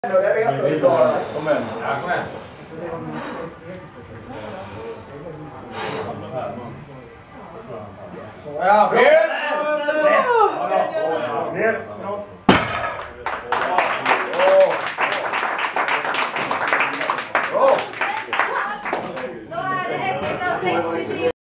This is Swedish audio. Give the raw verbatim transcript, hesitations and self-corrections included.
Jag vet att du klarar det. Kom igen. Ja, kom igen. Så ja, bra.